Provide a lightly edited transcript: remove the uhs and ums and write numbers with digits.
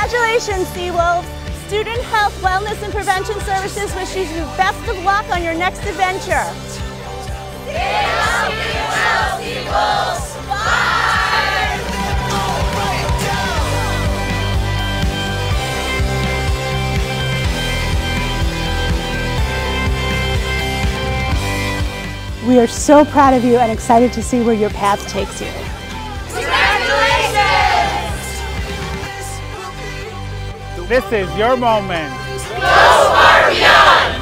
Congratulations, Seawolves! Student Health, Wellness, and Prevention Services wishes you best of luck on your next adventure. Stay healthy, well, Seawolves! Bye! We are so proud of you and excited to see where your path takes you. This is your moment. Go far beyond!